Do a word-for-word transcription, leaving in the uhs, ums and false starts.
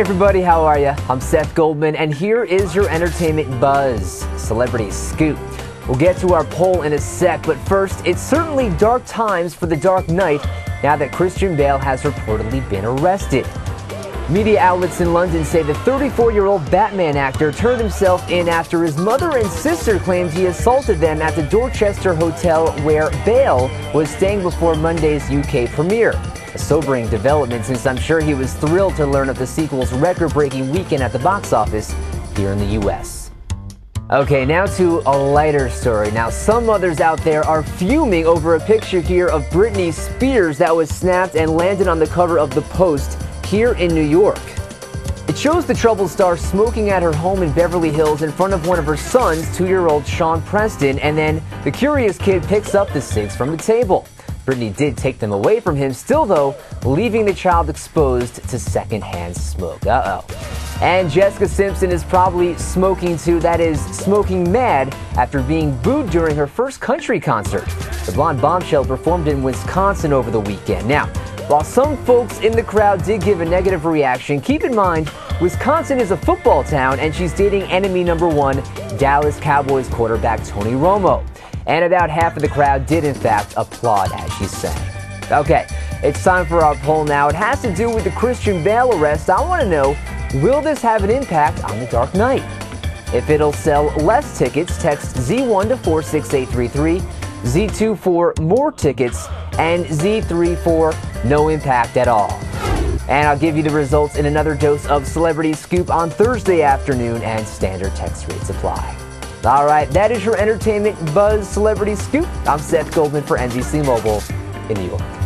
everybody, how are you? I'm Seth Goldman, and here is your entertainment buzz, Celebrity Scoop. We'll get to our poll in a sec, but first, it's certainly dark times for The Dark Knight now that Christian Bale has reportedly been arrested. Media outlets in London say the thirty-four-year-old Batman actor turned himself in after his mother and sister claimed he assaulted them at the Dorchester Hotel where Bale was staying before Monday's U K premiere. A sobering development, since I'm sure he was thrilled to learn of the sequel's record-breaking weekend at the box office here in the U S. Okay, now to a lighter story. Now, some mothers out there are fuming over a picture here of Britney Spears that was snapped and landed on the cover of The Post here in New York. It shows the troubled star smoking at her home in Beverly Hills in front of one of her sons, two-year-old Sean Preston, and then the curious kid picks up the cigs from the table. Britney did take them away from him, still though, leaving the child exposed to secondhand smoke. Uh-oh. And Jessica Simpson is probably smoking too, that is, smoking mad after being booed during her first country concert. The blonde bombshell performed in Wisconsin over the weekend. Now, while some folks in the crowd did give a negative reaction, keep in mind, Wisconsin is a football town and she's dating enemy number one, Dallas Cowboys quarterback Tony Romo. And about half of the crowd did in fact applaud as she sang. Okay, it's time for our poll now. It has to do with the Christian Bale arrest. I want to know, will this have an impact on The Dark Knight? If it'll sell less tickets, text Z one to four six eight three three, Z two for more tickets, and Z three for no impact at all. And I'll give you the results in another dose of Celebrity Scoop on Thursday afternoon, and standard text rates apply. All right, that is your entertainment buzz Celebrity Scoop. I'm Seth Goldman for N B C Mobile in New York.